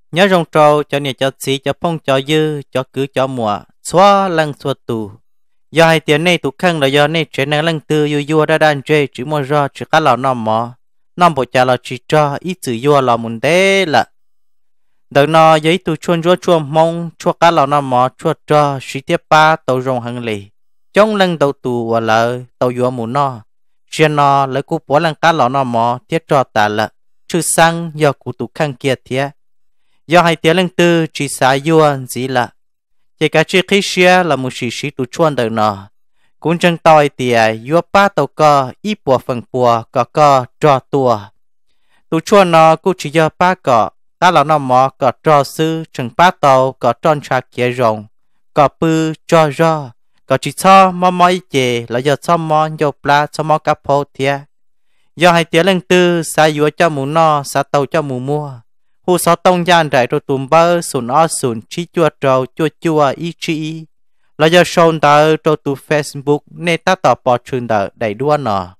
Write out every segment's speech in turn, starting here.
nhớ rong trâu cho nhà cho xí cho phong cho dư cho cứ cho mùa xóa lăng xóa tù do hai tiền này tụ khăn là do này chuyện năng lăng tư yu yu đã đan chơi chỉ mua ra chỉ cá lò nằm mò nằm bộ cha là chỉ cho ít chữ yu là muốn thế là đợt nọ giấy tụ chuôn chuôn mong chua cá lò nằm mò chua cho sĩ tiếp ba tàu rong hàng lì trong lăng tàu tù và lợi tàu yu muốn nọ chuyện nọ lấy cú bỏ lăng cá lò nằm mò thiết cho ta là chữ sang do cụ tụ khăn kia thiệt do hai tiếng lăng tư chỉ xả yuan gì là chỉ cả chiếc khí xe là một sĩ tụ chuan đời nọ cũng chẳng tòi tiề yua ba tàu co ít bùa phần bùa co trò tua tụ chuan nọ cũng chỉ do ba cọ ta là nó mò cọ trò sư chẳng ba tàu cọ tròn chạc kia rồng cọ bư cho ro cọ chỉ cho mò chè là do cho mò dầu pla cho mò cá phô thiệt do hai tiếng lăng tư xả yua cho mù no xả tàu cho mù mua hú sáu tông gian đại rồi tùm bơ sùn ó sùn chi chua trâu chua ý chi là do sôn tờ rồi tụ Facebook nên ta tỏ bỏ trường tờ đầy đua nọ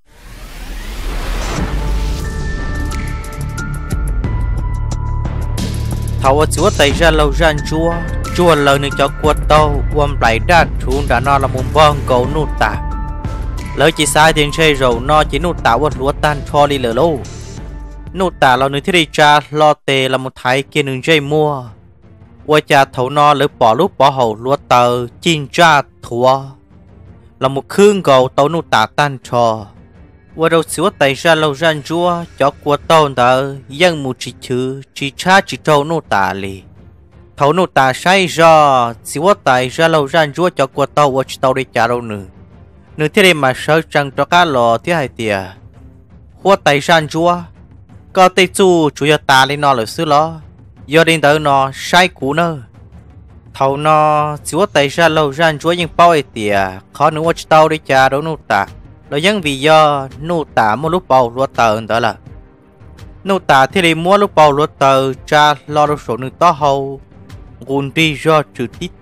thảo chúa tay ra lâu ran chua lờiนึงcho quật tàu quam lại đạn xuống đã nó là một bong cầu nút tạ lời chỉ sai tiền chơi rồi nó chỉ nút tạ quật lúa tan cho đi lỡ lâu nụ tả là người thi cha lo tề là một thái kia nương dây mua qua cha thấu no lỡ bỏ lúc bỏ hậu lúa tờ chín cha thua là một khương cầu tàu nụ tả tan trò qua đầu xíu tay ra lâu ran chúa cho qua tàu tờ dân một chỉ chữ chỉ cha chỉ trâu nụ tả lì thấu nụ tả say ra xíu tay ra lâu ran chúa cho qua tàu qua tàu đi trả đâu nữa nữa thế mà sợ chẳng cho cá lò thế hai tìa qua tay ran chúa có tê chú chủ yếu ta lên nó là xứ lo do đến tới nó sai cũ nơ thầu nó chúa tay ra lâu ra chúa nhưng bao ấy tìa khó nữa watch tao đi cha đâu nô ta là những vì do nô ta một lúc bao lúa tờ đó là nô ta thì đi mua lúc bao lúa tờ cha lo đâu số nữa to hầu gùn đi do trừ tít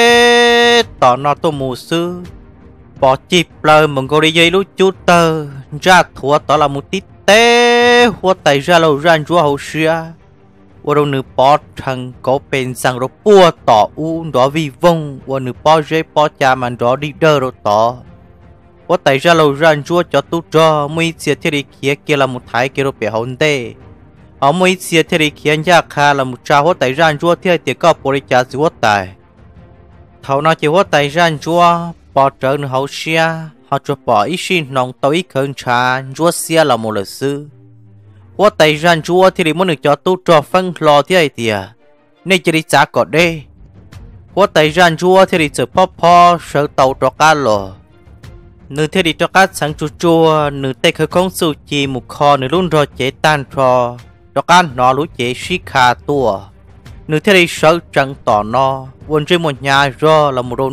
té tỏ nó tô mù sư bỏ chip lời mừng cô đi dây lúc chút tờ ra thua tỏ là một tít té hoa tay ra lâu ran chúa hậu xưa hoa đâu nữ bỏ thằng có bên sang rồi bua tỏ u đó vì vong hoa nữ bỏ dễ bỏ cha mà đó đi đơ rồi tỏ hoa tay ra lâu ran chúa cho tu cho mấy chia thế đi kia là một thái kia rồi bị hôn tê ở mấy chia thế đi kia nhà kha là một cha hoa tay ran chúa thế thì có bỏ đi cha chúa tay thầu nó chỉ hoa tay ran chúa bỏ trở nữ hậu xưa họ cho bỏ ý xin nòng tối khẩn trà chúa xia là một lời sư hoa tay ran chúa thì muốn được cho tu cho phân lò thế này thì nên chỉ đi trả cọt đây hoa tay ran chúa thì đi chở po sợ tàu cho cá lò nửa thì đi cho cá sáng chua nửa tay khởi công su chi một kho nửa luôn rồi chế tan cho cá nó lú chế xí khà tua nửa thì đi sợ chẳng tỏ nó buồn trên một nhà rồi là một đồ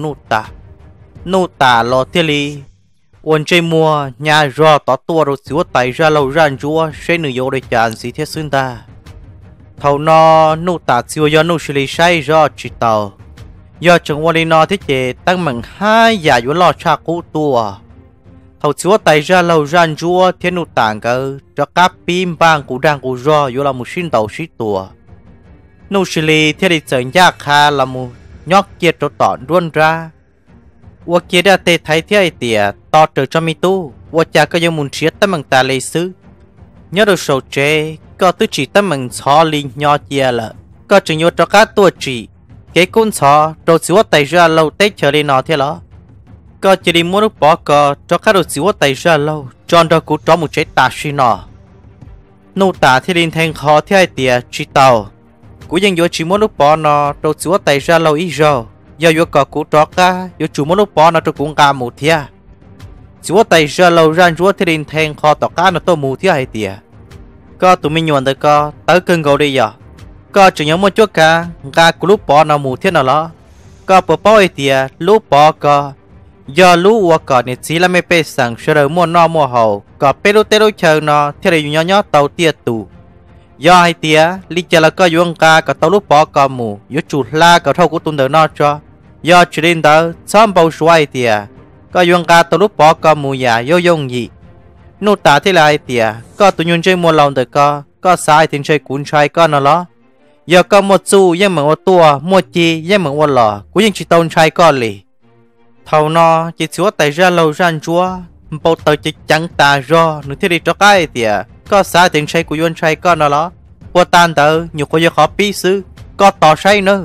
nụ tả lò thế li ôn chơi mua nhà rò tỏ tua rồi xíu tay ra lâu ran chúa sẽ nửa yếu để chán xí thiết xuyên ta thầu nó nụ tả xíu do nụ xử lý sai do chỉ tàu do chẳng qua đi nó thiết chế tăng mừng hai giả yếu lò cha cũ tua thầu xíu tay ra lâu ran chúa thiên nụ tảng cơ cho các pin bang của đang của rò yếu là một xin tàu xí tua nụ xử lý thiết đi chẳng giác kha là một nhóc kia cho tọn luôn raว่าเกียดเตะไทยที่ไอเตียต่อเจอจอมิตู้ว่าจาก็ยังมุนเชียตั้งมังตาเลยซื้อยอดโซเจก็ตื้อจีตั้งมังชอลิงยอเจียละก็จึงยอดจาก้าตัวจีเก๋กุ้นชอโดนสิว่าไตเรือเราเตะเชอรีนอเท่าละก็จะได้มัวนุปอก็จาก้าโดนสิว่าไตเรือเราจอนดอกูจอมุเจตาชินอนูตาที่ลินแทงคอที่ไอเตียจีเตากูยังยอดจีมัวนุปอนอโดนสิว่าไตเรือเราอีโจgiờ yo có cú trọ cá yo chủ muốn lúc bỏ nó cho cũng cá mù thia chúa tay giờ lâu ran chúa thì đình thèn kho tọ cá nó to mù thia hay tiệt có tụi mình nhọn tới có tới cơn gầu đi giờ có chỉ nhớ một chút cá của lúc bỏ nó mù thia nào đó có bỏ bỏ hay tiệt lúc bỏ có giờ lúc qua có này chỉ là mấy bé sang sờ đầu mua no mua hậu có bé lúc tết lúc chờ nó thì là nhỏ tàu tiệt tù do hay tiệt lý chờ là có yuông cá có tàu lúc bỏ có mù yo chủ la có thâu của tuần đầu nó cho do chỉ đến đó sớm bao xoay tiệt có yuông cá tàu lúc bỏ có mù già yo dùng gì nô tả thế lại tiệt có tụi nhung chơi mua lòng tới có sai thì chơi cuốn chơi có nó đó giờ có một chú yên mừng một tua một chi yên mừng một lò cũng yên chỉ tôn trai con lì thầu nó chỉ chúa tại ra lâu ran chúa bao tờ chỉ chẳng ta do nữa thế đi cho cái thì có xa tiền xây của yên trai con đó qua tan tờ nhiều có khó bí sư có tỏ say nữa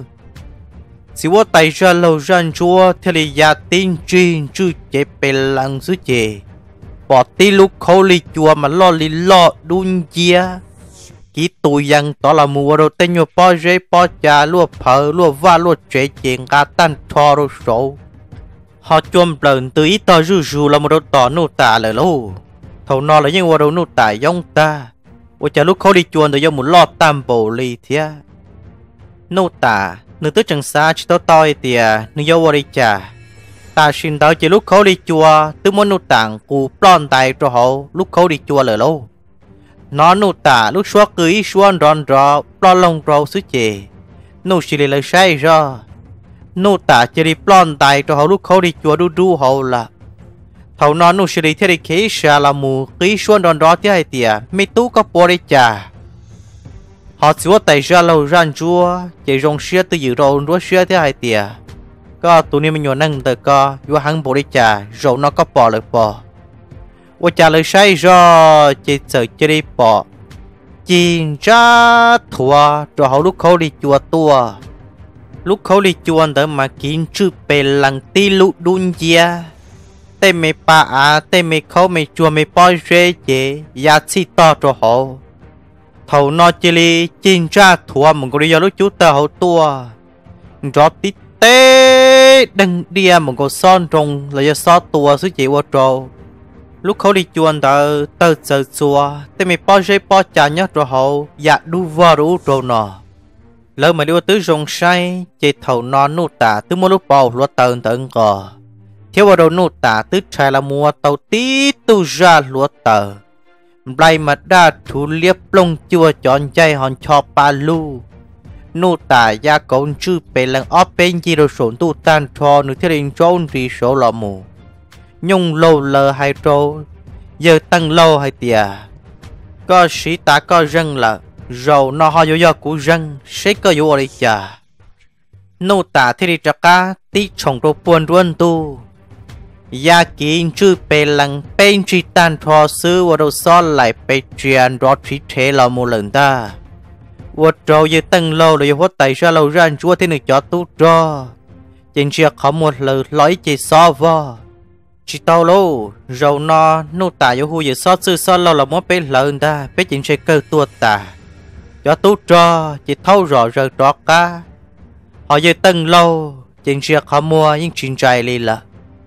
chúa tại ra lâu ran chúa thế thì gia tin chuyên chứ chế bề lăng dưới chế bỏ tí lúc khâu lì chùa mà lo lì lo đun chia chỉ tụi dân đó là mùa đầu tiên nhiều bao dễ bao trà lúa phở lúa va lúa chế chuyện cả tan thò rồi số họ chôm lần từ ít to rù là một đầu tỏ nô tả lời lô thầu nó là những đầu nô tả giống ta ôi chả lúc khâu lì chùa từ giống một lo tam bổ lì thia nô tả nửa tới chẳng xa chỉ tao toi tìa nửa vô đi chả ta xin tới chỉ lúc khâu đi chùa từ muốn nô tảng cụ plon tài cho họ lúc khâu đi chùa lời lâu nó nô tả lúc xóa cưới xóa ròn rò plon lông râu xứ chè nô xì lời say ra nô tả chỉ đi plon tài cho họ lúc khâu đi chùa đu đu họ là thầu nó nô xì thế đi khế xa là mù cưới xóa ròn rò thế hay tìa mấy tú có bò đi chả họ chúa tại ra lâu ran chúa chỉ rong xia từ dự rồi rúa xia thế hai tìa có tụi này mình nhon năng từ co vua hắn bổ đi trà rồi nó có bỏ lời bỏ vua trà lời say do chỉ sợ chỉ đi bỏ chỉ ra thua rồi họ lúc khâu đi chùa tua lúc khâu đi chùa đỡ mà kín chữ bề lăng ti lụ đun chia tê mê pa à tê mê khâu mê chùa mê bỏ rê chế giá trị to cho họ thầu nó chỉ li chín ra thua một cái giờ lúc chú tờ hậu tua drop tít tê đằng đia một cái son trồng là do so tua số chỉ qua trâu lúc khâu đi chuồn tờ tờ giờ chùa tê mày bao giấy bao trả nhớ rồi hậu dạ đu vợ đủ trâu nọ lỡ mà đi qua tứ rồng say chỉ thầu nó nụ tả tứ mua lúc bao lúc tờ tận cò thiếu vào đầu nụ tả tứ trai là mua tàu tí tu ra lúc tờ blay mà đa thủ liếp lông chua chọn chay hòn cho pa lu nô tả gia cổng chư bề lần ốp bên chi đồ sổn tu tan cho nữ thiết định trốn vì số lọ mù nhung lâu lờ hai trâu giờ tăng lâu hai tìa có sĩ tá có răng là rồi nó ho do của răng sẽ có vô đi chả nô tả thiết định trạc cá tí trồng đồ buồn ruân tu gia kiến chư bề lần bên chi tan cho sư và đồ so lại bề truyền rõ trí thế là một lần ta vượt rồi giờ tăng lâu là vượt tại sao lâu ra chúa thế này cho tốt cho trên chiếc có một lời nói chỉ so vò chỉ tao lâu rồi nó nô tả yêu hu giờ so sư so lâu là muốn bên lần ta bên trên chiếc cơ tua tả cho tốt cho chỉ thâu rõ rồi đó cả họ giờ tăng lâu trên chiếc có mua những chuyện trai li là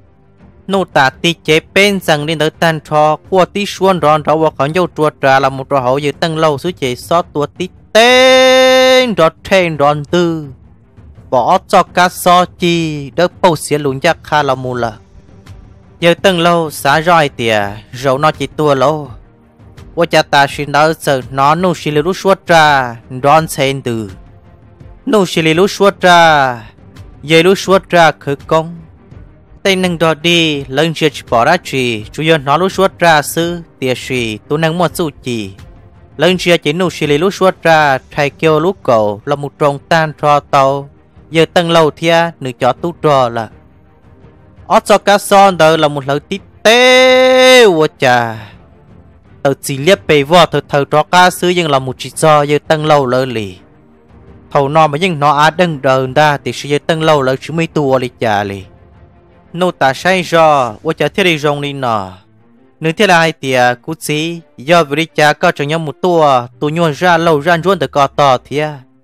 nô tả tí chế bên rằng lên tới tan cho qua tí xuân ròn rồi và còn dâu chuột ra là một trò hậu giờ tăng lâu số chế so tua tí tên đọt trên đòn tư bỏ cho cá so chi đỡ bầu xía lún chắc khá là mù lờ giờ từng lâu xá roi tìa rầu nó chỉ tua lâu vô cha ta xin đỡ sợ nó nụ xì lì lúc suốt ra đón trên từ nụ xì lì lúc suốt ra giờ lúc suốt ra khởi công tên nâng đọt đi lần chưa bỏ ra chỉ chủ yếu nó lúc suốt ra sư tìa xì tu nâng một số chỉ lần chia chỉ nụ xì lì lúc suốt ra thay kêu lúc cầu là một trồng tan cho tàu giờ tăng lâu thia nữ cho tú trò là ót cho cá son đó là một lời tít tê vô chà tàu chỉ liếp bề vò thờ cho cá sứ nhưng là một chỉ do giờ tăng lâu lỡ lì thầu nó mà nhưng nó á đừng đờn ra thì sẽ giờ tăng lâu lỡ chứ mấy tua lì chà lì nô ta say do vô chà thiết đi rong đi nọ nếu thế này thì cú sĩ do vì cha có cho nhau một tua nhon ra lâu ra chuôn được có to thì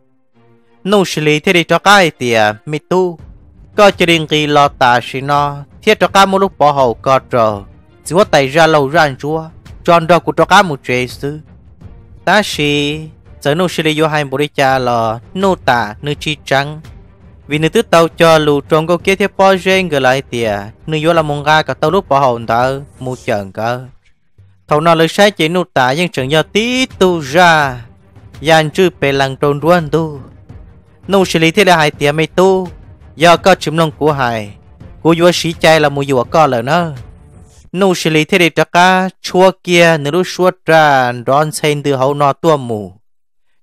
nô xử lý thế đi cho cái thì mi tu có cho đến khi lo ta xí nó thiết cho cái một lúc bỏ hậu có trò chỉ có tay ra lâu ra chúa tròn đó của cho cái một chế sư ta xí giờ nô xử lý vô hai bộ đi cha là nô ta nữ chi trắng vì nữ tứ tàu cho lù trong câu kia theo bao gen gửi lại tìa nữ vô là mong ga cả tàu lúc bỏ hồn tờ mua chợn cơ thầu nó lời sai chỉ nụ tả nhưng chẳng do tí tu ra dàn chư bề lăng trồn ruân tu nụ xử lý thế là hai tìa mê tu do có chấm lòng của hai của vua sĩ chay là một vua có lời nó nụ xử lý thế để cho cá chua kia nữ lúc suốt ra đón xem từ hậu nó tua mù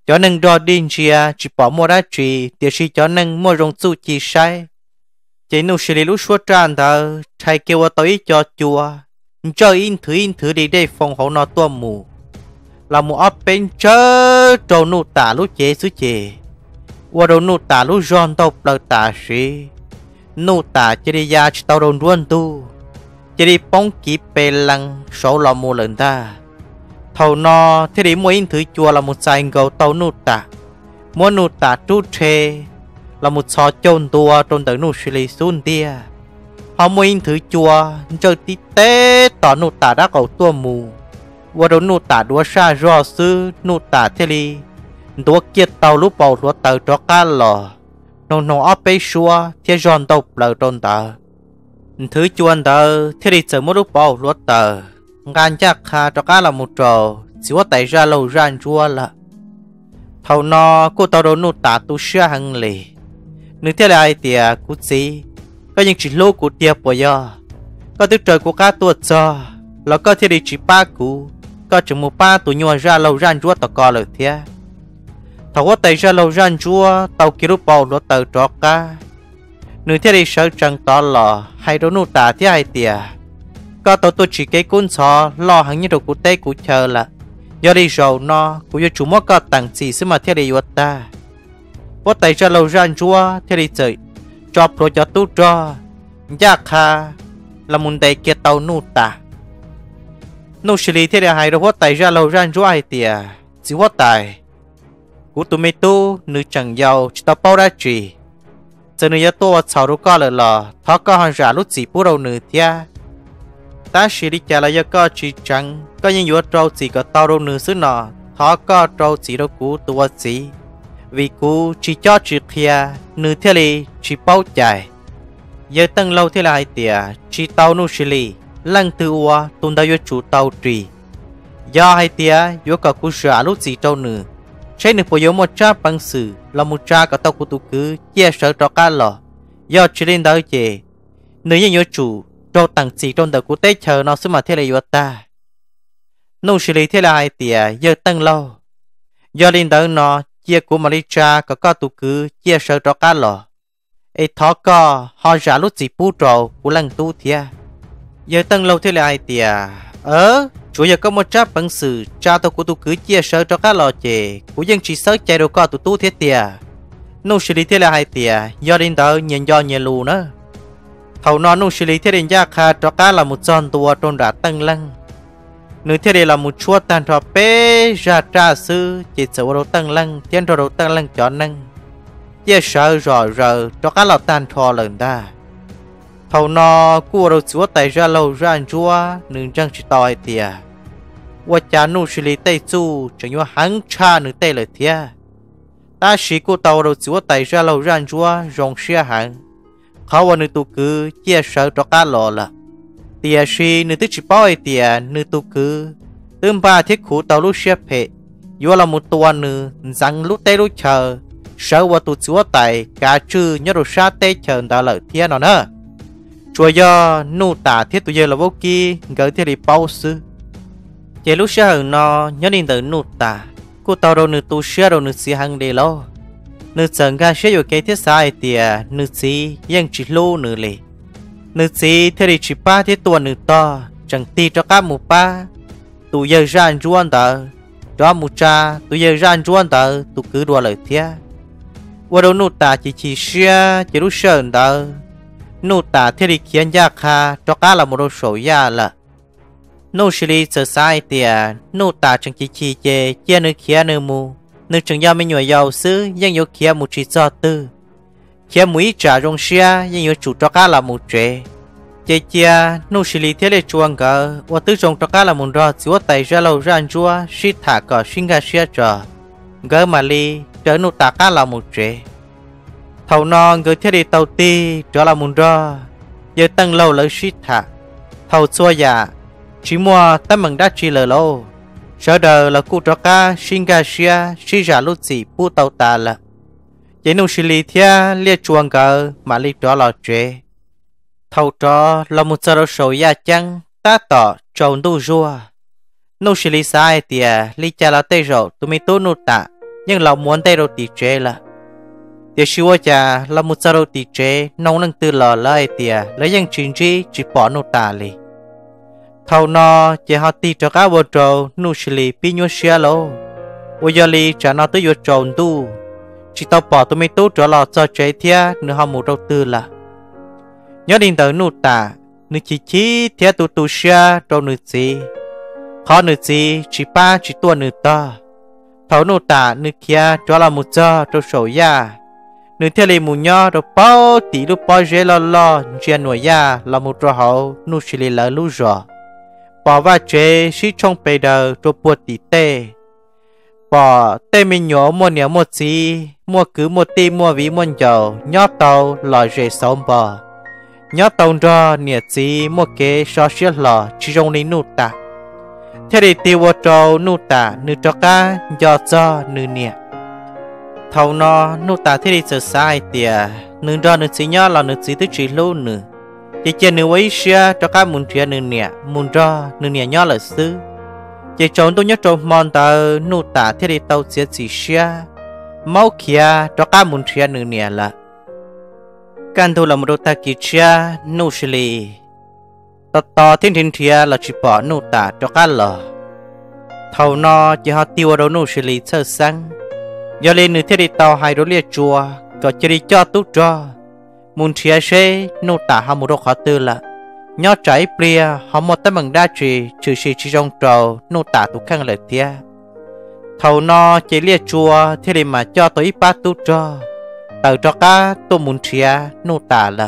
cho nên đo điên chia chỉ bỏ mua ra chỉ để chỉ cho nên mua rong chu chỉ sai chỉ nụ xử lý lúc suốt tràn thờ thầy kêu tới cho chùa cho in thử đi đây phòng hậu nó tua mù là một ấp bên chớ trâu nụ tả lúc chế xứ chế qua đầu nụ tả lúc giòn tàu bờ tả sĩ nụ tả chỉ đi ra chỉ tàu đồn ruộng tu chỉ đi bóng kịp bề lăng số là một lần ta thầu nó thế đi mua in thử chùa là một sai gầu tàu nụ tả mua nụ tả trút chê là một sò chôn tua trong tới nụ xử lý xuống tia họ mua in thử chùa chơi tí tế tỏ nụ tả đã cầu tua mù và đầu nụ tả đua xa rõ sư nụ tả thế li đua kiệt tàu lúc bầu đua tàu cho cá lò nông nông áp bê xua thế giòn tàu lờ trong tờ thứ chuan tờ thế đi chờ một lúc bầu đua tờ gan chắc khá cho cá là một trò chỉ có tay ra lâu ràn chua là thầu nó cô tàu đầu nụ tả tu xưa hằng lì nếu thế này thì cú gì có những chỉ lô của tiệp bỏ do có tức trời của cá tuột cho là có thể đi chỉ ba cú có chừng một ba tụi nhua ra lâu ràn chúa tao co lời thế thầu có tay ra lâu ràn chúa tao kêu lúc bầu nó tàu trọ cá nếu thế đi sợ chẳng tỏ lò hay đồ nụ tả thế ai tiề có tao tôi chỉ cái cuốn sọ lo hẳn như đồ của tây của chờ là do đi rồi nó của do chủ mất có tặng gì xí mà thế đi vượt ta có tay ra lâu ràn chúa thế đi chơi cho pro cho tu cho giác ha là muốn đầy kia tàu nụ tả nụ xử lý thế là hay đâu có tay ra lâu ràn chúa ai tiề chỉ có tay của tụi mày tu nữ chẳng giàu chỉ tao bao ra chỉ giờ nữ tu sáu đứa con là thọ có hàng giả lúc gì bù đầu nữ thia ta xử lý chả là do có chỉ chẳng có những yếu trâu chỉ có tao đâu nữ xứ nọ thọ có trâu chỉ đâu cú tua chỉ vì cú chỉ cho chỉ kia nữ thế li chỉ bao chạy giờ tăng lâu thế là hai tiề chỉ tao nụ xử lý lăng tự ua tuần đầu chủ tàu trì do hai tiề yếu cả cú giả lúc gì trâu nữ chế nữ bộ một cha bằng sự là một cha cả tàu của tụ cứ chia sẻ cho cá lò do chỉ lên đó chè nữ nhân yếu chủ trâu tặng chỉ trong đầu của tết chờ nó xứ mà thế là yếu ta nụ xử lý thế là hai tiề giờ tăng lâu do lên đó nó chia của Malaysia có tụ cứ chia sẻ cho cá lò ấy thọ có họ giả lúc gì bù trầu của lăng tu thia giờ tăng lâu thế là ai tiề chủ giờ có một chấp bằng sự cha tao của tụ cứ chia sẻ cho cá lò chè của dân chỉ sợ chạy đâu có tụ tu thiết tiề nô xử lý thế là hai tiề do đến đó nhìn do nhìn lù nữa thầu nó nô xử lý thế đến gia kha cho cá là một con tua trong đã tăng lăng nữ thế đây là một chúa tan trò bé ra tra sư chỉ sợ đồ tăng lăng tiên đồ tăng lăng cho năng chia sẻ rồi cho cá là tan trò lần ta thầu nó cua đồ chúa tay ra lâu ra chúa nương trăng chỉ tỏi tiề và cha nô xử lý tây chu chẳng như hắn cha nữ tây lời thia ta chỉ cô tàu đồ chúa tay ra lâu ra chúa rong xe hàngเขาว่านึกตุคือเจี๊ยเสือตอกาหล่อละเตียชีนึกติดจิป้อยเตียนึกตุคือตื่นบ้าที่ขู่เตาลูกเชียเพยยัวละมุตัวนึจังลูกเตลูกเชอเสือว่าตุจัวไตกาชื่อยอดชาเตเชิญดาเลยเทียนเนอะช่วยย่อนู่ตาที่ตัวเยละวกี้เกิดที่ริเป้าซื้อเจลูกเชียหนอยอดินเตนู่ตากูเตาเรานึกตุเชียเรานึกสีหังเดลnữ chẳng ga sẽอยู่cái thiết sai tiề nữ gìยังchỉ lô nữ lệ nữ gì thế thì chỉ ba thế tuần nữ to chẳng ti cho các mù ba tụ giờ ran chuan tờ cho mù cha tụ giờ ran chuan tờ tụ cứ đua lời thia qua đâu nụ ta chỉ xia chỉ lúc sơn tờ nụ ta thế thì khiến gia kha cho các là một đồ sổ ya là nụ xử lý sợ sai tiề nụ ta chẳng chỉ chê chia nữ kia nữ mù nữ chẳng do mình nhồi giàu sư nhưng yếu kia một chỉ do tư kia mũi trả rong xia nhưng yếu chủ cho cá là một trẻ chế chia nô xử lý thế lệ chuông cờ và tư trồng cho cá là một rò chúa tay ra lâu ra chúa xí thả cờ sinh ga xia trò gỡ mà li trở nô tạ cá là một trẻ thầu non gỡ thế đi tàu ti trở là một rò giờ tăng lâu lấy xí thả thầu xua giả chỉ mua tâm mừng đã chỉ lờ lâu sợ đời là cụ trò cá sinh ga xia xí giả lúc gì bu tàu ta là chế nô xử lý thế liệt chuông cờ mà li trở là trẻ thầu trò là một giờ sầu ya chăng ta tỏ trầu đu rùa nô xử lý sai tiề li cha là tây rồi tụi mình tu nô tạ nhưng là muốn tay đâu tì chế là để xíu cha là một sao đâu tì chế nông năng từ lò lại tiề lấy những chuyện gì chỉ bỏ nô tả li thầu nó chỉ họ tì cho các bộ trâu nô xử lý pi nhua xia lô bây giờ li trả nó tới vô trồn tu chỉ tao bỏ tụi mình tu trở lò cho chế thia nữa họ một đầu tư là nhớ đến tới nô tả nữ chỉ thia tu xia trâu nữ gì khó nữ gì chỉ ba chỉ tua nữ ta thấu nô tả nữ kia cho là một giờ trâu sầu ya nữ theo lì mù nhо rồi bao tí lúc bao dễ lo chuyện nuôi ya là một trò hậu nô chỉ lì lỡ lú rồi bỏ va chế sĩ trong bề đời rồi buộc tí tê bỏ tê mình nhỏ mua nhiều một gì mua cứ một tí mua ví mua dầu nhót tàu lò rễ sống bò nhót tàu ra nhiệt gì mua kế so xiết lò chỉ trong lý nụ tạ thế thì tiêu vô trâu nụ tạ nụ cho cá do nụ nhiệt thầu nó nụ tạ thế thì sợ sai tìa nụ ra nụ chỉ nhớ là nụ chỉ tới chỉ lâu nụ chỉ chơi nụ ấy xia cho cá muốn chuyện nụ nhiệt muốn ra nụ nhiệt nhớ là xứ chỉ trốn tôi nhớ trốn mòn tờ nụ tạ thế thì tàu sẽ chỉ xia máu kia cho cá muốn chuyện nụ nhiệt là can thu là một đôi ta kỳ chia nụ xử lý to thiên thia là chỉ bỏ nụ tạ cho cá lò thầu nó chỉ họ tiêu đâu nụ xử lý sơ sang giờ lên nửa thế thì tàu hai đôi liệt chùa có chỉ đi cho tốt cho muốn chia sẻ nụ tạ họ một đôi khó tư là nhớ trái bia họ một tấm bằng đa trì trừ chỉ trong trầu nụ tạ tụ khăn lợi thia thầu nó chỉ liệt chùa thế thì mà cho tới ba tốt cho tàu cho cá tôi muốn chia nụ tạ là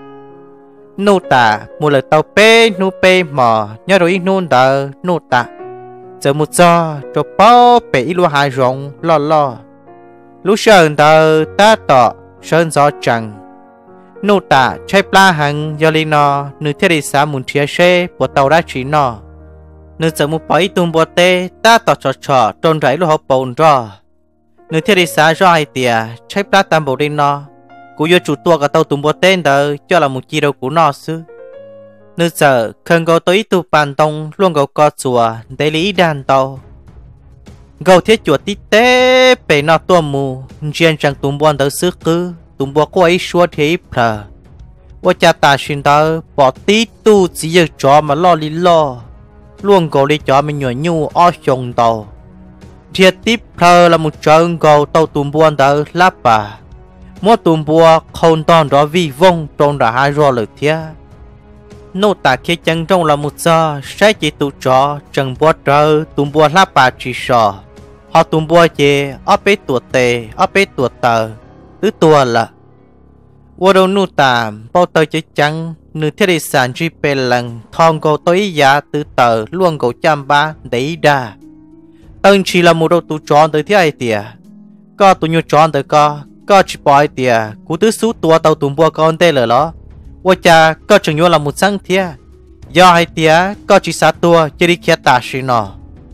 nô tạ một lời tàu pê nô pê mò nhớ rồi nôn tờ nô tạ giờ một giờ cho bao bể lúa hai rồng lo lúa sơn tờ ta tọ sơn gió chẳng nô tạ chạy pla hàng do li nó nữ thiết đi xa muốn chia sẻ bộ tàu đã chỉ nó nữ giờ một bãi tung bộ tê ta tọ trò trôn rải lúa hộp bồn rò nữ thiết đi xa do ai tìa chạy pla tam bộ đi nó cú vô chủ tua cả tàu tụm bò tên đó cho là một chi đâu của nó sư nữ giờ khẩn cầu tới tu bàn tông luôn cầu co chùa để lý đàn tàu cầu thiết chuột tí tế bể nó tua mù riêng chẳng tụm bò tới sư cứ tụm bò có ấy xua thế phở và cha ta xin tao bỏ tí tu chỉ giờ cho mà lo luôn cầu đi cho mình nhỏ nhu o chồng tàu thiệt tiếp phở là một trận cầu tàu tụm bò tới láp bà mua tụm bùa không toàn đó vì vong trong đã hai rồi lực thia nô tạ khi chân trong là một giờ sẽ chỉ tụ trò chẳng bùa trời tụm bùa lá bà chỉ sò họ tụm bùa chê ở bế tuột tề ở bế tuột tờ tứ tua là qua đâu nô tạ bao tờ chỉ chẳng nửa thiết đi sản chỉ bề lần thong cầu tối giá tứ tờ luôn cầu chăm ba đấy đa tân chỉ là một đâu tụ trò tới thế ai tìa có tụ nhiều trò tới có chỉ bỏ tiệt cú tứ số tua tàu tụm bùa con tê lờ đó, và cha có chừng nhau là một sáng thia, do hai tiệt có chỉ sát tua chỉ đi kia ta xí nọ,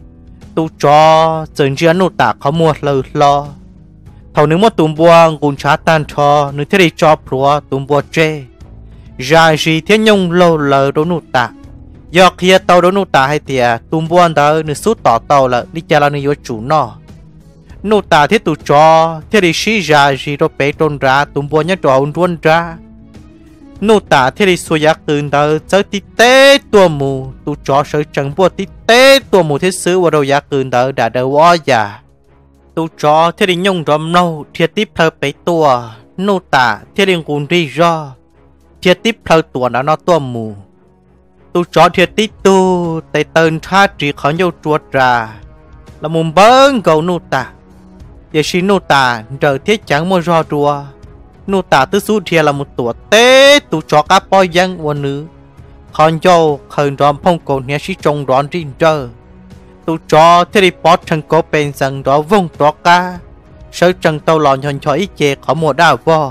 tu cho dần dần nô ta có mua lời lo, thầu nếu mà tụm bùa cũng trả tan cho nếu thế đi cho bùa tụm bùa chê, ra gì thiên nhung lâu lờ đâu nô ta, do kia tàu đâu nô ta hai tiệt tụm bùa đó nếu số tỏ tàu là đi cha là nếu chủ nọ nô ta thiết tụ cho thiết đi xí ra gì rồi bé trôn ra tụm bùa nhát tròn trôn ra nô ta thiết đi xuôi giặc từ từ tới tí tế tua mù tụ cho sự chẳng bùa tí tế tua mù thiết sứ vào đầu giặc từ từ đã đầu ó già tụ cho thiết đi nhung rầm nâu thiết tiếp thơ bé tua nô ta thiết đi cuốn đi ra thiết tiếp thơ tua nó tua mù tụ cho thiết tiếp tu tay tên tha chỉ khó nhau chuột ra là mùng bớn cầu nô ta giờ xin nô ta trời thiết chẳng mua rò rùa nô ta tứ số thiệt là một tuổi tế tụ cho các bói dân và nữ còn châu khởi đòn phong cổ nhà sĩ trông đón riêng trơ tụ cho thiết đi bót chân có bên rằng đó vông đó ca sở chân tàu lòn nhon cho ít chê có một đào vò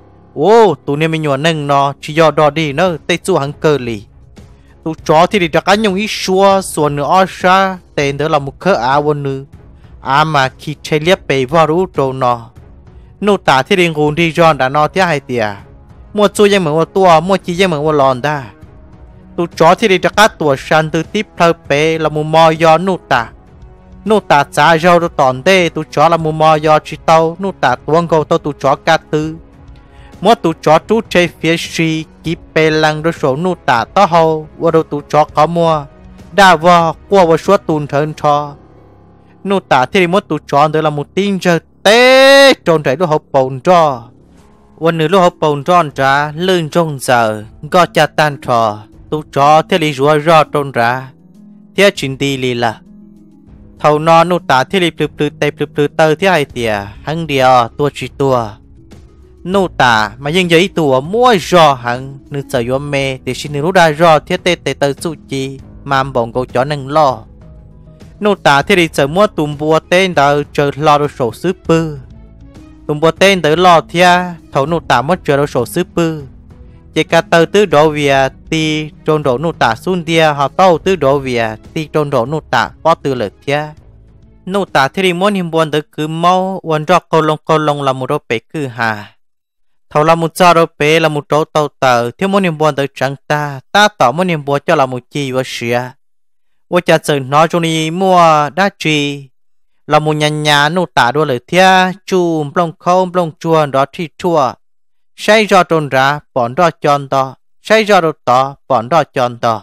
ô tụ nên mình nhọn nâng nó chỉ do đò đi nữa tây chu hàng cơ lì tụ cho thiết đi cho cá nhung ít xua xuân nữa o xa tên đó là một khớ áo và nữ mà khi chơi liếp bể vào rú trâu nó nô ta thiết định hồn đi giòn đã nó thế hai tìa mua chui dân mở tua mua chi dân mở lòn đa tụ chó thiết định cho các tuổi sàn từ tiếp thơ bể là một mò gió nô ta nô ta trả rau đồ tòn đê tụ chó là mù mò do chỉ tàu nô ta tuông cầu tàu tụ chó cá tư mua tụ chó trú chơi phía xì kịp bê lăng đồ sổ nô ta to hầu qua đồ tụ chó có mua đa vò qua vào suốt tuần thân cho nô ta thì mua tụ chó đó là một tin giờ tế tròn trái đồ hộp bồn choวันนี้ลูกเขาปนร้อนจ้าลื่นจงเจอก็จะตันทอตุจอเทลิรัวรอดตนราเที่ยชินดีลีละเท่านอนนุตาเทลิปลือปลือเตปลือปลือเตอที่ไอเตียหังเดียวตัวจีตัวนุตามายังยัยตัวมั่วรอหังนึกจะยอมเมเดี๋ยวชินรู้ได้รอเที่ยเตเตเตอสุจีมามบ่งกูจอนังล้อนุตาเทลิจะมั่วตุ่มบัวเต้นเดอเจอรอดูโฉซื้อปื้อตุ่มบัวเต้นเดอรอเที่ยเท่านุตามั่วเจอดูโฉซื้อปื้อchỉ cả từ từ đó về thì trong đó nô tạ xuân dia họ tàu từ đó về thì trong đó nô tạ có từ lực thia nô tạ thì muốn hiểm buồn từ cứ mau quan trọng câu lông là một đôi bé cứ hà thầu là một giờ đôi bé là một chỗ tàu tờ thì muốn hiểm buồn từ chẳng ta tỏ muốn hiểm buồn cho là một chi và xía và cha chừng nói cho đi mua đá trì là một nhà nô tạ đôi lực thia chùm plong chuồn đó thì chua sai do trôn ra bọn đó chọn đó sai do đột đó bọn đó chọn đó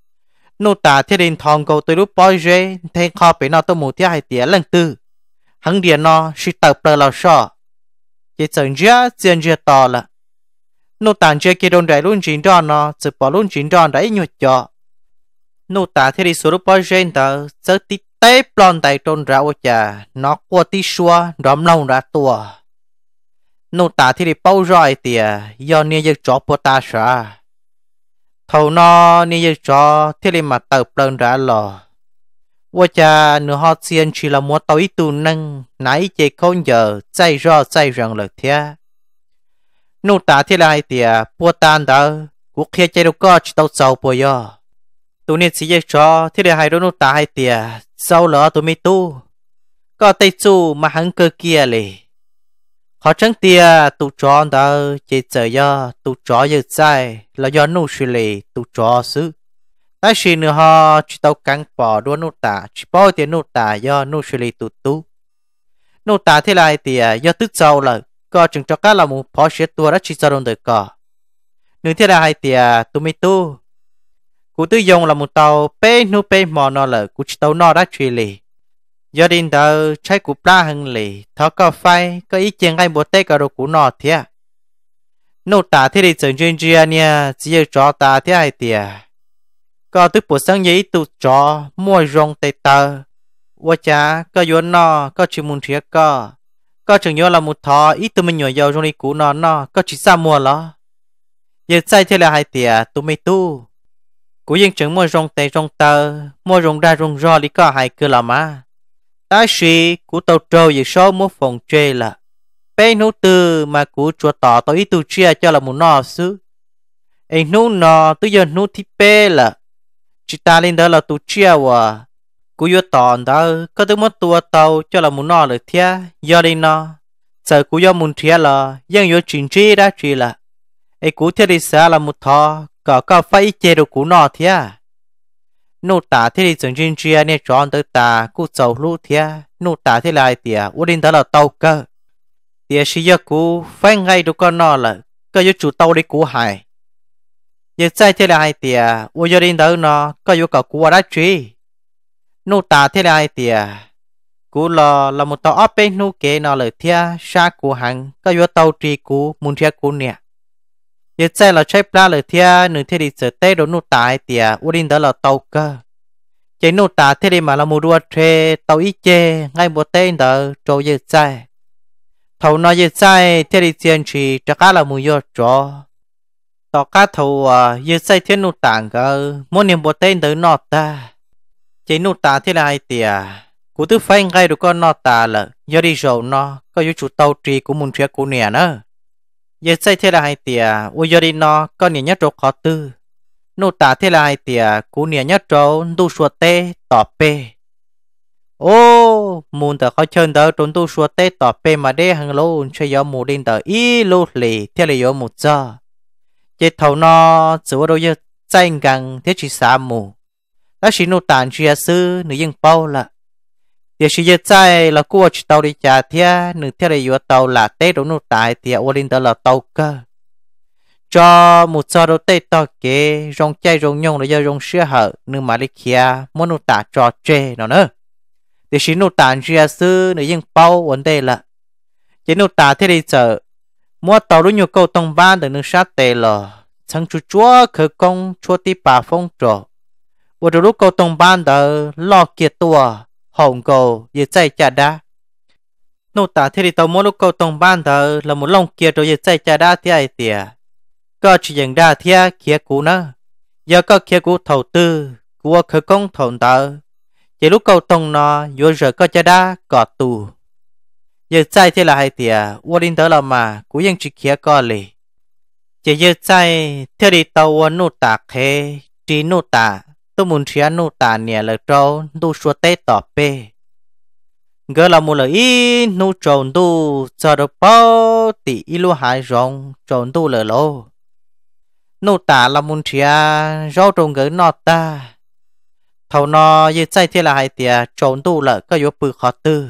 nô ta thiết định thòng cầu từ lúc bói rễ thấy khó bị nó tôi muốn thiết hai tía lần tư hắn điện nó sẽ tập lời là sao chỉ chẳng ra tiền ra to là nô ta chơi kia đồn đại luôn chính đó nó chỉ bỏ luôn chính đó đấy nhột cho nô ta thiết định số lúc bói rễ đó sẽ tí tế plon đại trôn ra ô chà nó qua tí xua đóm lòng ra tua nô ta thì bao rồi thì do nia giật chó bò ta sao thầu nó nia giật chó thì mà tập lần ra lò và cha nửa họ xiên chỉ là mua tàu ít tu nâng nãy chỉ không giờ chạy rằng lực thế nô ta thì lại thì bò tan đó cuộc kia chạy đâu có chỉ tàu sầu bò yo tu nia chỉ giật chó thì hai đứa nô ta hay thì sau lỡ tụi mi tu có tay chu mà hắn cơ kia lì họ chẳng tia tụ chó đó chỉ chờ do tụ chó giờ sai là do nô xử lý tụ chó xứ tại khi nữa họ chỉ tao cắn bỏ đua nô tả chỉ bao tiền nô tả do nô xử lý tụ tú nô tả thế lại thì do tức giàu là có chừng cho các là một phó sĩ tua đã chỉ cho đồng được có nếu thế lại thì tụ mi tu cụ tư dùng là một tàu pe mò nó là cụ chỉ tàu nó đã xử lý gia đình đó trái củ pla hưng lì thọ có phai có ý kiến ngay bữa tết có đồ củ nọ thế nô tả thế thì chẳng chuyên gia nha chỉ cho ta thế ai tiề có tức bộ sáng giấy tụ cho mua rong tây tờ và cha có vốn nọ có chỉ muốn thiệt có chừng nhớ là một thọ ít tụi mình nhỏ giàu trong đi củ nọ có chỉ sao mua lo giờ sai thế là hai tiề tụi mình tu củ yên chừng mua rong tây rong tờ mua rong ra rong ro đi có hai cơ là má ta sĩ của tàu trâu về số một phòng chơi là bé nô tư mà của chùa tỏ tao ít tu chia cho là một nọ xứ anh nô nọ tôi giờ nô thì bé là chỉ ta lên đó là tu chia và của yo tỏ đó có tới mất tua tàu cho là một nọ là thia do đây nọ giờ của yo muốn thia là dân yo chuyện chi đã chỉ là anh của thia đi xa là một thọ có phải chơi được của nọ thia nô tả thế thì chẳng chuyên chia nên chọn tới ta cú giàu lũ thia nô tả thế lại tiệt u đến đó là tàu cơ tiệt sĩ giờ cú phải ngay được con nọ là có yếu chủ tàu đi cú hải giờ sai thế lại tiệt u giờ đến đó nó có yếu cả cú đã truy nô tả thế lại tiệt cú là một tàu ấp bên nô kế nó là thia xa cú hàng có yếu tàu truy cú muốn thia cú nè giờ sai là trái pla là thia nửa thế thì giờ tết đó nô tả tiệt u đến đó là tàu cơ chỉ nô tả thế đi mà là một đua thuê tàu ít chê ngay một tên đó trâu giờ sai thầu nói giờ sai thế đi tiền chỉ cho cá là một giờ cho tàu cá thầu giờ sai thế nô tả cơ muốn niệm một tên đó nọ ta chỉ nô tả thế này thì cụ tư phải ngay được con nọ ta là giờ đi rồi nó có yếu chủ tàu trì của muốn chuyện của nè nữa giờ sai thế này thì ôi giờ đi nó có nhiều nhất rồi khó tư nô tả thế lại thì cú nia nhất trâu tu sùa tê tỏ pê ô muốn tờ khó chơi tờ trốn tu sùa tê tỏ pê mà đê hàng lô chơi gió mù đinh tờ y lô lì thế là gió một giờ chế thầu nó sửa đôi giờ tranh gần thế chỉ xa mù đó chỉ nô tả chia sư nữ dân bao là thì sự giờ trái là cua chỉ tàu đi trả thia nửa thia để vừa tàu là tết đồ nụ tại thì ô linh đó là tàu cơ cho một giờ đồ tết to kế rong chay rong nhông là giờ rong sữa hở nửa mà đi kia muốn nụ tạ trò chơi nó nữa thì sự nụ tạ chia sư nửa yên bao vấn đề là chỉ nụ tạ thế đi chờ mua tàu lúc nhiều câu tông ban để nửa sát tệ là thằng chú chúa khởi công chúa tí bà phong trò và từ lúc câu tông ban đó lo kia tua hồng cầu về chạy chả đá nô tả thế thì tàu mỗi lúc câu tông ban đó là một lông kia rồi về chạy chả đá thì ai tiệt có chỉ dành đa thì kia cũ nữa giờ có kia cũ thầu tư của khởi công thầu đó chỉ lúc câu tông nó vừa giờ có chả đá có tù giờ chạy thì là hai tiệt qua đến đó là mà cũngยังchỉ kia có lì chỉ giờ chạy thế thì tàu nô tả thế chỉ nô tả tôi muốn chia nô tả nhẹ là trâu tu suốt tết tỏ bê gỡ là một lời ý nô trồn tu cho được bao tỷ ý lu hai rong trồn tu lời lô nô tả là muốn chia rau trồng gỡ nọ ta thầu nọ như chạy thế là hai tiệt trồn tu là có yếu bự khó tư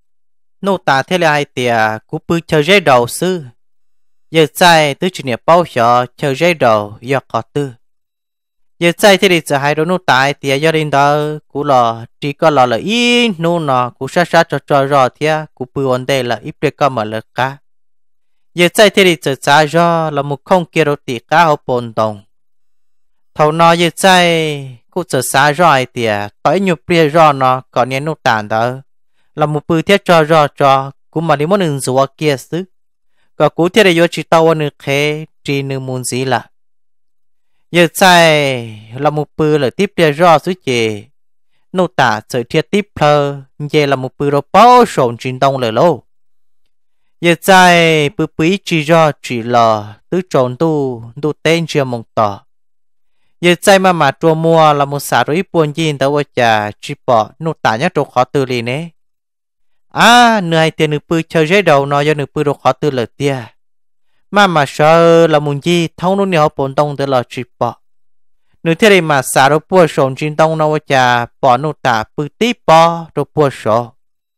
nô tả thế là hai tiệt cũng bự chờ dây đầu sư giờ chạy tôi chỉ nhẹ bao giờ chờ dây đầu giờ khó tư giờ chạy thì đi hai đứa nó tại thì gia đình đó cũng là chỉ có là ít nó nó cũng sát sát cho rồi thì cũng bự vấn đề là ít được có mà lực cả giờ chạy thì đi chạy ra là một không kia đâu thì cả ở bồn đồng thầu nó giờ chạy cũng chạy rồi thì tới nhiều bia ra nó còn nhớ nó tàn đó là một bự thiết cho cũng mà đi muốn ứng dụng kia xứ còn cũng thiết để vô chỉ tao nữa khé chỉ nữa muốn gì là giờ chạy là một bự là tiếp theo rõ suy chế nô tả sự thiết tiếp thơ giờ là một bự rồi bao sồn trình đông lời lô giờ chạy bự bự chỉ rõ chỉ là tứ tròn tu tên chưa mong tỏ giờ chạy mà trùa mua là một xã rồi buồn gì đâu ở nhà chỉ bỏ nô tả nhá trò khó từ liền nè nửa hai tiền nửa bự chơi dễ đầu nó do nửa bự rồi khó từ lời tia mà sợ là muốn gì thông nó nhiều bốn đông từ là chỉ bỏ nếu thế thì mà xả rồi bùa sồn trên đông nó chả bỏ nô tả bự tí bỏ rồi bùa sổ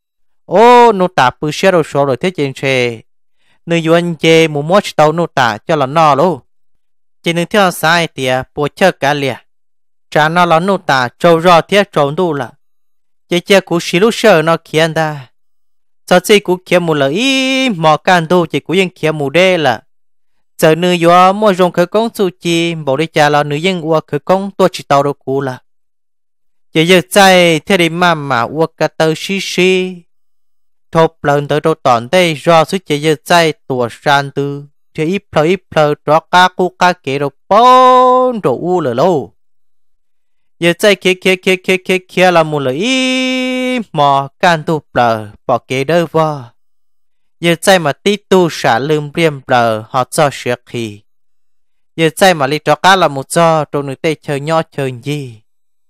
nô tả bự xe rồi sổ rồi thế trên xe nếu yuan chê muốn mua tàu nô tả cho là no luôn chỉ nếu theo sai thì bùa chơi cả liền trả nó là nô tả trâu rò thiết trâu đủ là chỉ chơi cú xí lúc sợ nó khiến ta sau khi cú khiến một lời ý mò can tu chỉ cú yên khiến một đê là giờ nữ yo mua rong khởi công su chi bảo đi trả là nữ dân ua khởi công tôi chỉ tàu đâu cũ là giờ giờ chạy theo đi mà ua cả tàu xí thộp lần tới đâu tòn đây do suy giờ giờ chạy tua san tư thì ít phơi cho cá cú cá kế đâu bốn đồ u lờ lâu giờ chạy kia là một lời ý mò can tu plờ bỏ kế đâu vào giờ chạy mà tí tu xả lưng riêng bờ họ cho sửa khí giờ chạy mà đi cho cá là một do trong nước tây chơi nhỏ chơi gì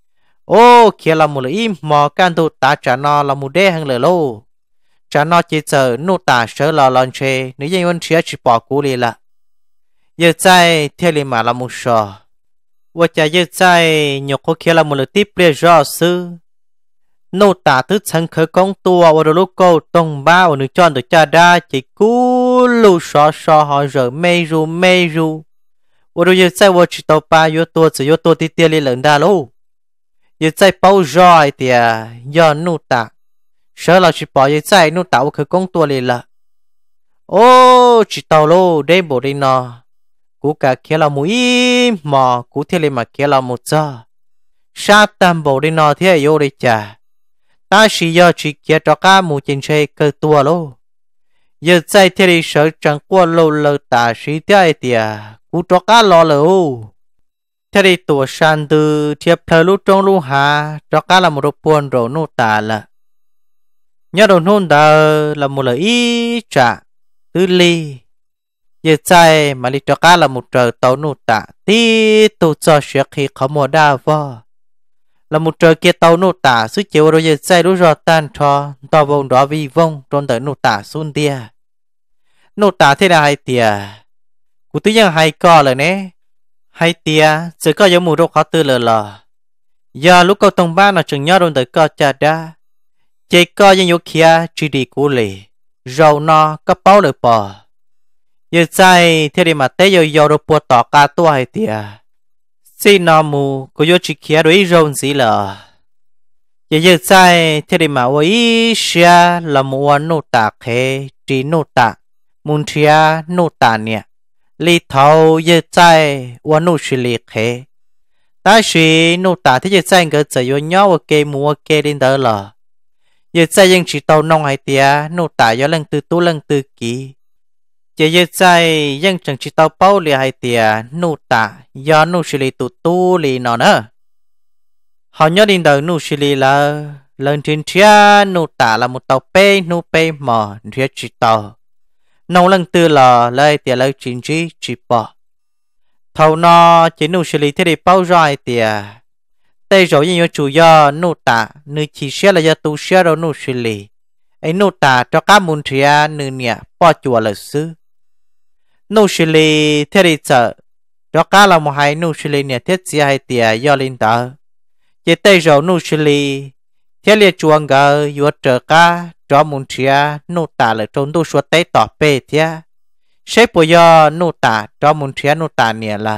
kia là một lời mò can tu ta trả nó là một đế hàng lửa lô trả nó chỉ chờ nô ta sửa lò lòn chê nếu như vẫn chưa chỉ bỏ cú đi là giờ chạy theo liền mà là một sò và chả giờ chạy nhục có kia là một lời tiếp bia rõ sư nô tả thứ chân khởi công tua và lúc cô tông ba và nữ chọn được cha đa chỉ cú lù sọ họ rồi mê ru và rồi giờ và chỉ tàu ba vô tua tí tia lên lần đa lô giờ chạy bao rồi thì do nô tả sợ là chỉ bỏ giờ nô tả khởi công tua lên là chỉ tàu lô đêm bộ đi nọ cú cả kia là mũi mò cú theo lên mà kia là một giờ sát tam bộ đi nọ thế vô đi chả ta chỉ do chỉ kia cho cá mù trên xe cơ tua lô giờ chạy theo đi sợ chẳng qua lâu lâu ta chỉ theo tiệt cú cho cá lo lô theo đi tua san từ thiệp thời lúc trong lúc hà cho cá là một đồ buồn rồi nô ta là nhớ đồ nôn ta là một lời ý trả tư ly giờ chạy mà đi cho cá là một trời tàu nô ta tí tu cho sẽ khi có một đa vò là một trời kia tàu nô tả sức chiều rồi giờ chạy lúc rồi tan cho tàu vòng đó vi vong trong tới nô tả xuân tia nô tả thế là hai tia cụ tự nhiên hai co rồi nè hai tia chỉ có giống mù đâu khó tư lờ giờ lúc câu tông ba nó chừng nhớ trong tới co chả đa chỉ có những lúc kia chỉ đi cũ lì rồi nó có bao lời bỏ giờ sai thế thì mà tới giờ giờ được buộc tỏ cả tua hay tiệt xin nó mù có giờ chỉ kia đối rồi gì là giờ sai thế thì mà ôi xia là mua nô tạ khé chỉ nô tạ muốn chia nô tạ nè li thầu giờ sai mua nô xí li khé ta xí nô tạ thế giờ sai cái giờ nhau ok mua ok đến đó là giờ saiยังchỉ tàu nông hay tiệt nô tạ giờ lần từ tu lần từ kỳ giờ saiยังchẳng chỉ tàu bao lì hay tiệt nô tạ giờ nô xí li tu lì nó nữa họ nhớ đến đời nô xí li là lần trên chia nô tạ là một tàu pe nô pe mò phía chỉ tàu nông lần tư là lời tiệt lời chính trị chỉ bỏ thầu nó chỉ nô xí li thế thì bao rồi tiệt tây rồi như chủ do nô tạ nơi chỉ xe là do tu xe rồi nô xí li ấy nô tạ cho các môn chia nơi nhẹ bỏ chùa là sư nô xí li thế thì sợ cho các là một hai nô xí li nhẹ thiết gì hay tiệt do linh đạo chỉ tây rồi nô xí li thế liệt chuông gờ yuột trở cá cho muốn chia nô tạ là trốn tu suốt tây tỏ bê thế sẽ bây giờ nô tạ cho muốn chia nô tạ nè là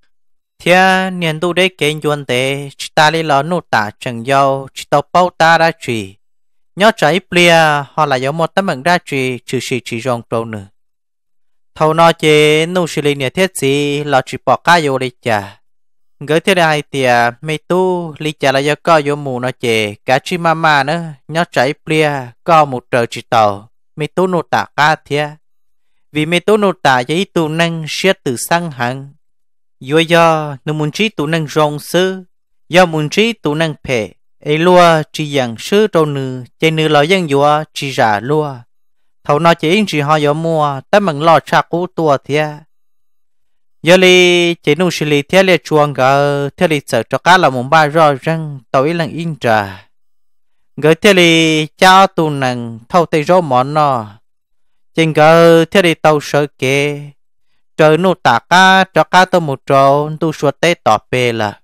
thế niên tu đấy kén yuan tê chỉ ta đi lo nô tạ chẳng giàu chỉ tàu bao ta đã chỉ nhớ trái bia họ là giống một tấm bằng đã chỉ rong trâu nữa thầu nó chế nô xí nè thiết gì là chỉ bỏ cá vô đi chả gửi thế này thì mấy tu lý trả là do có vô mù nó chè cả chi mama nữa nhớ trái bia có một trời chỉ tàu mấy tu nô tạ cá thế vì mấy tu nô tạ giấy tu năng xét từ sang hẳn do nếu muốn trí tu năng rong sư do muốn trí tu năng phê ấy lúa chỉ dạng sư trâu nữ chạy nữ lo dân dùa chỉ giả lúa thầu nó chỉ họ vô mua tấm bằng lo cha cũ tua thế giờ li chỉ nô xí li theo li chuông gờ theo li sợ cho cá là một ba rõ răng tối lần in trà gờ theo li chao tu nằng thâu tay rõ món nó trên gờ theo li tàu sợ kê trời nô tạ cá cho cá tôi một trâu tu suốt tết tỏ bê là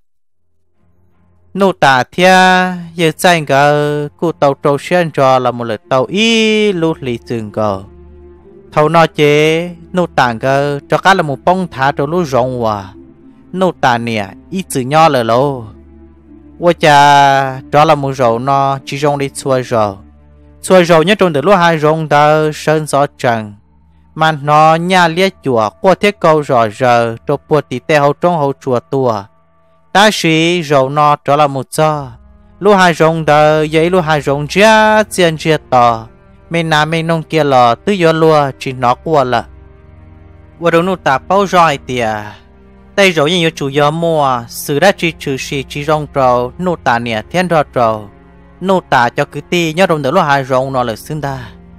nô tạ theo giờ chạy gờ cụ tàu trâu xuyên trò là một lời tàu y lút li dừng gờ thầu nó chế nô tàng cơ cho cá là một bông thả cho lũ rộng hòa nô tàng nè ít chữ nhỏ là lô ôi cha cho là một rậu nó chỉ rộng đi xua rậu nhất trong từ lũ hai rộng đỡ sơn gió trần mà nó nhà liếc chùa qua thiết câu rõ rờ cho buộc tí tê hậu trong hậu chùa tua ta sĩ rậu nó cho là một gió lũ hai rộng đỡ giấy lũ hai rộng chia chiên chia tỏ mình nam mình nông kia là tự do lúa chỉ nó qua là qua đầu nô tạ bao rồi tiệt đây rồi như chủ yếu mua sự đã chỉ trừ chỉ rong trâu nô tạ nè thiên rõ trâu nô tạ cho cứ ti nhớ đồng được lúc hai rong nó là xứng đa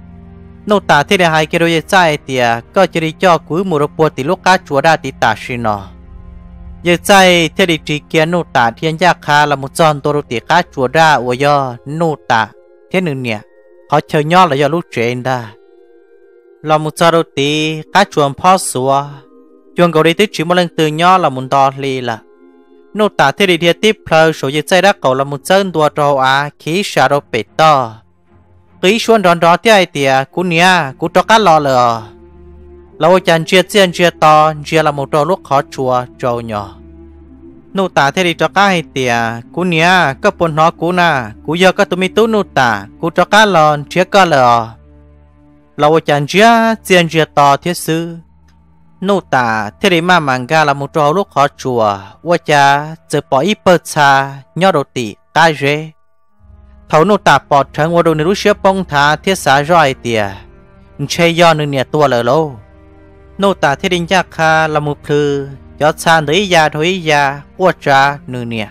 nô tạ thì là hai cái đôi trái tiệt có chỉ đi cho cuối mùa đông bùa thì lúc cá chúa đã thì tạ xin nó giờ trái thì đi chỉ kia nô tạ thiên gia kha là một tròn tôi thì cá chúa đã ở do nô tạ thiên nữ nè họ chờ nhau là do lúc chuyện đó là một giờ đầu tiên các chuồng phó xua chuồng cầu đi tới chỉ một lần từ nhau là một đò lì là nô tạ thế đi tiếp theo số giờ chạy đắc cầu là một chân đua trâu khí xả đồ bể to kỹ xuân đòn đó thế ai tiệt cú nia cú cho cá lò lờ lâu chăn chia to chia là một trâu lúc khó chùa trâu nhỏ nô tạ thế đi cho cá hay tiệt cú nia có bốn nó cú na cú giờ có tụi mi tú nô tạ cú cho cá lòn chia cá lờ lâu chăn chia to thiết sư nô tạ thế đi mà mảng ga là một trâu lúc khó chùa qua cha giờ bỏ ít bớt xa nhỏ đầu tỉ cá rễ thầu nô tạ bỏ trắng qua đồ nữ xếp bông thả thiết xá rồi tiệt chơi do nữ nhiệt tua lờ lâu nô tạ thế đi chắc kha là một thứ cho san tới già thôi già qua cha nữ nhiệt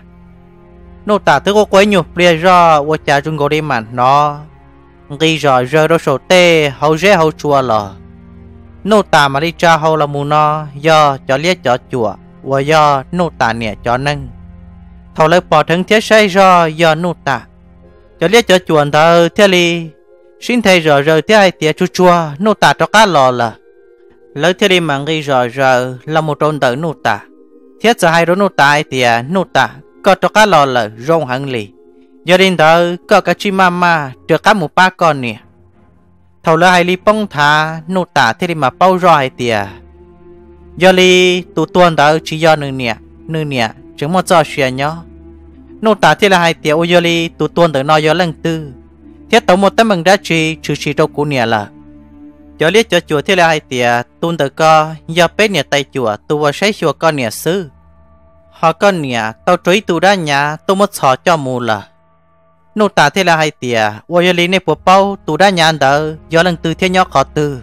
nô tạ thứ có quấy nhục bia do qua cha chúng có đi mà nó ghi rồi rơi đôi sổ tê hậu rễ hậu chùa lờ nô tạ mà đi cha hậu là mù nó do cho liếc cho chùa và do nô tạ nè cho nâng thầu lấy bỏ thằng thiết say do nô tạ cho liếc cho chùa thờ thiết li xin thầy rồi thiết ai tiệt chua nô tạ cho cá lò là lấy thiết đi mà ghi rồi là một trôn tử nô tạ thiết giờ hai đứa nô tạ ai tiệt nô tạ có cho cá lò là rong hẳn lì giờ đến đó có cái chim mama được cả một ba con nè thầu lỡ hai ly bông thả nô tả thế đi mà bao rồi tiề giờ ly tụ tuần đó chỉ do nương nè chứng một giờ xuyên nhó nô tả thế là hai tiề ô giờ ly tụ tuần đó nói giờ lần tư thiết tàu một tấm bằng đá chỉ đâu cũ nè là giờ liếc cho chùa thế là hai tiề tuần đó co giờ bé nè tay chùa tụ vào xây chùa con nè xứ họ con nè tao truy tụ đá nhà tụ một sọ cho mù là nô tả thế là hai tiề ô giờ ly này bộ bao tụ đá nhà đó giờ lần tư thế nhó khó tư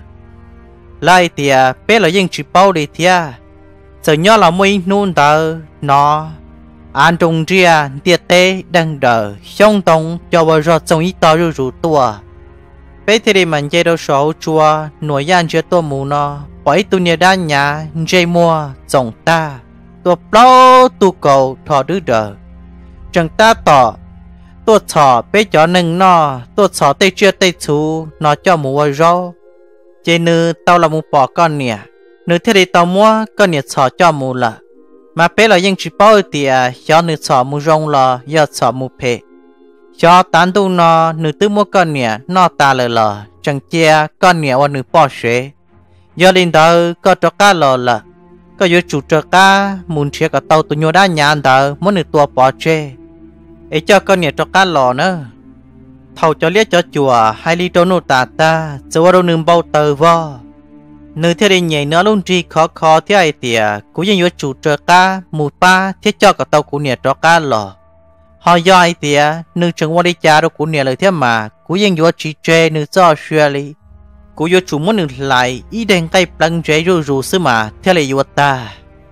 lại tiề bé là những chỉ bao đi thia giờ nhớ là mấy nôn tờ nó anh trùng ria tiệt tê đang đợi xong tông cho vào giọt trong ít to rủ tua bé thì đi mình chơi đâu số chua nuôi gian chưa tua mù nó bởi tu nhà đa nhà chơi mua trồng ta tua bao tu cầu thọ đứa đờ chẳng ta tỏ tua thọ bé cho nâng nó tua thọ tê chưa tê chú nó cho mù vào rau chơi nữ tao là một bỏ con nè nữ thế thì tao mua con nè thọ cho mù là mà bé là những chỉ bao tiề cho nữ thọ mù rong là do thọ mù phê cho tán tu nó nữ tư mua con nè nó ta là chẳng chia con nè và nữ bỏ xế do linh đó có cho cá là có yếu chủ cho cá muốn chia cả tàu tụi nhau đã nhàn đó muốn nữ tua bỏ chê ấy cho con nè cho cá lò nữa thầu cho liếc cho chùa hai ly trâu nô tà ta giờ vào đâu nương bao tờ vo nữ thế đi nhảy nữa luôn chi khó thế ai tiề cũng như chủ trợ cá mù pa thế cho cả tàu của nè cho cá lò họ do ai tiề nữ chẳng qua đi cha đâu của nè lời thế mà cũng như chỉ chê nữ cho xưa li cũng như chủ muốn nữ lại ý đen tay plăng chế rù xứ mà thế là yêu ta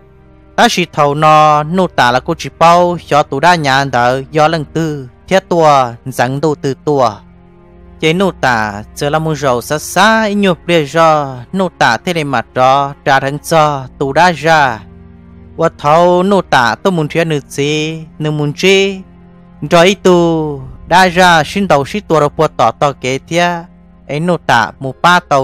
chỉ thầu nó nô tà là cô chỉ bao cho tụ đa nhà đỡ do lần tư thiết tua rắn đồ từ tua chế nô tả giờ là một rầu xa xa ít nhiều bia do nô tả thế này mặt đó trả thằng cho tụ đa ra và thầu nô tả tôi muốn chuyện nữ gì nữ muốn chi rồi tụ đa ra xin đầu xin tua rồi buộc tỏ kế thia ấy nô tả một ba tàu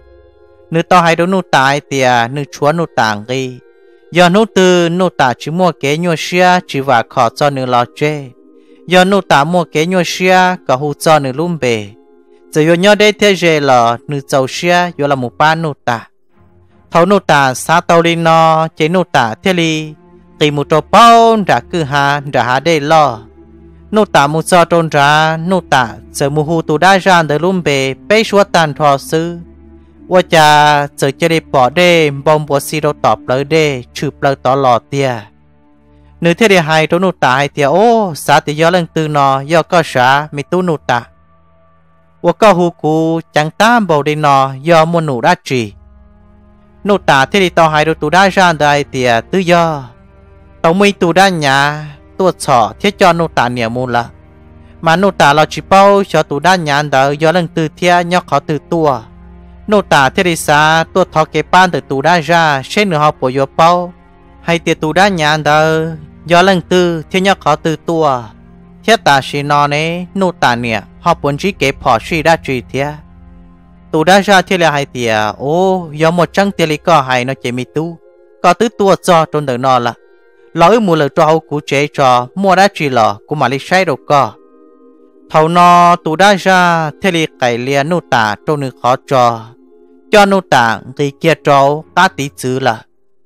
nữ tàu hai đứa nô tả thì nữ chúa nô tả ghi giờ nô tả chỉ mua kế nhua xia chỉ và khó cho nữ lo chê giờ nô tả mua kế nhua xia cả hú cho nữ lùm bề giờ yo nhớ đây thế gì là nữ giàu xia yo là một ba nô tả thấu nô tả xa tàu đi nó chế nô tả thế li tìm một trò bao đã cứ hà đây lo nô tả một cho trôn ra nô tả giờ một hú tụ đa ra để lùm bề bê xua tàn thọ sưว่าจะเจอจะได้ปอได้บอมบัวซีเราตอบเลยได้ชื่อเปล่าต่อหลอดเตียเนื้อเที่ยวให้ตัวนูตาให้เตียโอ้สาติย้อนเรื่องตื่นนอย่อก็ช้าไม่ตู้นูตาว่าก็หูกูจังตามบอกได้นอย่อมวนูราจีนูตาที่ได้ต่อให้เราตัวได้จานได้เตียตื้อย่อต้องมีตัวได้หยาตัวฉอที่จอนูตาเหนียวมูละมานูตาเราจีเป้าชอตัวได้หยาเดย้อนเรื่องตื่นเที่ยย่อขอตื่นตัวโนตาเทริสาตัวทอเกปานตูด้าจาเช่นหอปอยเป้าให้เตตูด้านยานเดอยอลังตือเทียนขอตือตัวเทียตาชีนอเนโนตาเนี่ยหอปนจีเก็บพอชีได้จีเทียตูด้าจาเทียให้เตียโอ้ยอมหมดจังเตลิก็ให้นอเจมิตูก็ตื้อตัวจอจนเดินนอนละเราอีมูเลยจอกูเจจอมัวได้จีหล่อกูมาลิใช้ดอกก็เท่านอตูด้าจาเทลิไก่เลียโนตาตรงนึงขอจอcho nô tạng thì kia trâu ta tí chữ là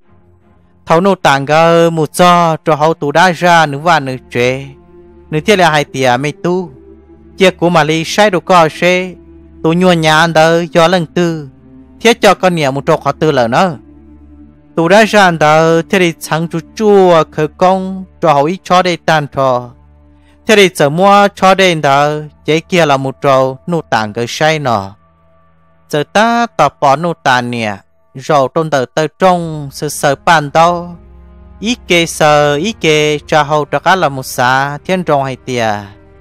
thấu nô tạng gơ một cho hậu tù đa ra nữ và nữ chế nữ thiết là hai tìa mê tu chia của mà li sai đồ co xê tù nhua nhà ăn đỡ do lần tư thiết cho con nhẹ một trò khó tư là nữa tù đa ra ăn đỡ thiết đi sáng chú chua khởi công cho hậu ít cho đây tàn trò thiết đi chờ mua cho đây đỡ chế kia là một trò nô tạng gơ sai nọ giờ ta tập bỏ nô tàn nè rồi trong đời tơ trong sự sợ bàn đâu ý kê cho hậu cho cá là một xã thiên rong hay tìa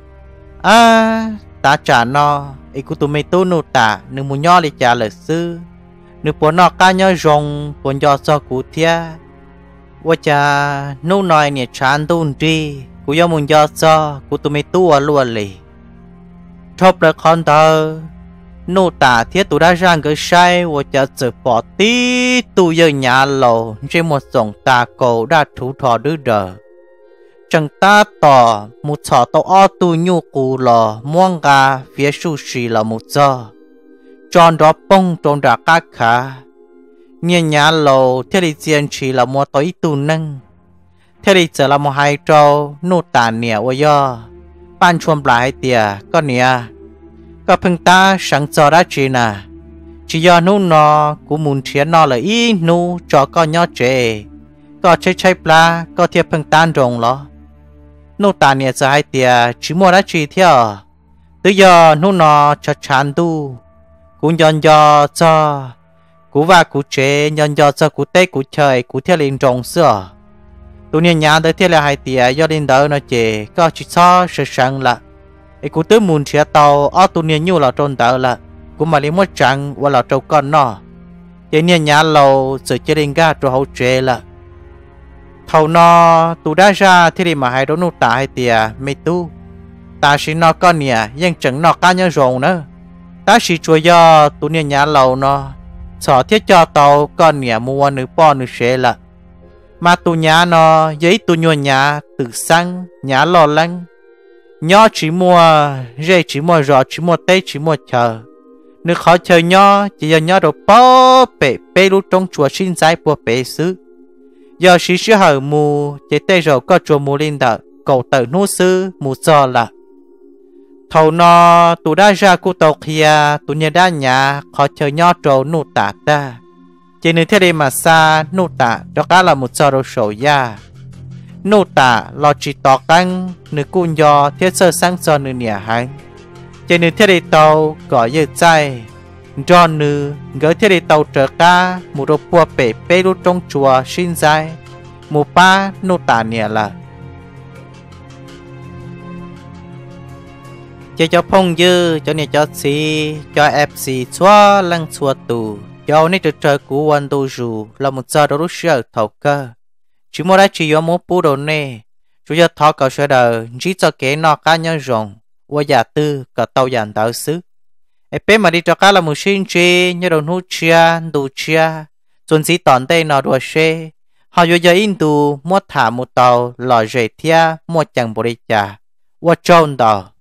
ta trả nó ý của tụi mày tu nô tà nương muốn nhỏ đi trả lời sư nương bỏ nó cá nhỏ rong bỏ nhỏ cho cụ thiaว่าจะนู่นหน่อยเนี่ยฉันตูนจีกูยอมมึงยอดกูตัวไม่ตัวล้วนเลยชอบเลยคอนเตอร์นู่นตาเทียตัวได้ร่างก็ใช่ว่าจะเจอปอตีตัวเยอะหยาโลจะหมดส่งตาโกได้ถูทอดื้อเดอ chẳng ta tỏ một sọ tàu o tu nhu cù lò muang gà phía su xì là một giờ tròn đó bông tròn đã cá khá nghe nhà lầu theo đi diện chỉ là một tối tu nâng theo đi giờ là một hai trâu nô tàn nè ôi yo ban chuông lại tìa có nè có phăng ta sáng giờ đã chỉ nè chỉ do nô nó cũng muốn thiệt nó là ý nô cho con nhỏ trẻ có chơi pla có thiệt phăng tan rồng lo nô tàn nè giờ hai tìa chỉ mua đã chỉ theo từ giờ nô nó cho chán tu cũng do cho cú và cú chế nhân do cho cú tây cú trời cú theo liền trồng xưa tụi nhà nhà tới theo là hai tìa do lên đó nó chế có chỉ cho sự sáng là ấy cú tới muốn chia tàu ở tụi nhà nhiều là trôn tàu là cú mà đi mua trắng và là trâu con nó chế nhà nhà lâu sự chế lên ga trâu hậu chế là thầu nó tụi đã ra thì mà hai đứa nô tạ hai tìa mấy tu ta chỉ nó con nè nhưng chẳng nó cá nhau rồng nữa ta chỉ cho do tụi nhà nhà lâu nó sợ thiết cho tàu con nhà mua nữ po nữ sẽ là mà tụi nhà nó giấy tụi nhỏ nhà từ sáng nhà lo lắng nhỏ chỉ mua dây chỉ mua giò chỉ mua tết chỉ mua chờ nữ khó chờ nhỏ chỉ giờ nhỏ đồ po bể lúc trong chùa xin giải của bể xứ giờ chỉ hở mù chỉ tết rồi có chùa mù linh đợ cầu tự nô sư mù cho là thầu nó tụi đã ra cụ tàu kia tụi nhà đã nhà khó chờ nhau trâu nụ tạ ta chỉ nếu thế đi mà xa nụ tạ đó cả là một giờ đồ sổ ya nụ tạ lo chỉ tỏ căng nữ cung do thiết sơ sáng cho nữ nhà hắn chỉ nếu thế đi tàu gọi như chay do nữ gửi thế đi tàu trở ca một đồ bùa bể lúc trong chùa xin dài một ba nụ tạ nhà là cho phong dư cho này cho xì cho fc xóa lăng xóa tù cho này trời của quân tu dù là một giờ đó lúc sợ thầu cơ chỉ mua đã chỉ có một bút đồ nè chủ yếu thọ cầu sơ đời chỉ cho kẻ nọ cá nhân rồng qua nhà tư cả tàu dàn tạo xứ ép mà đi cho cá là một sinh chi như đồ nút chia đủ chia chuẩn chỉ tòn đây nọ đùa xe họ vô giờ in tù mua thả một tàu lò rể thia mua chẳng bồ đi chả qua trôn tàu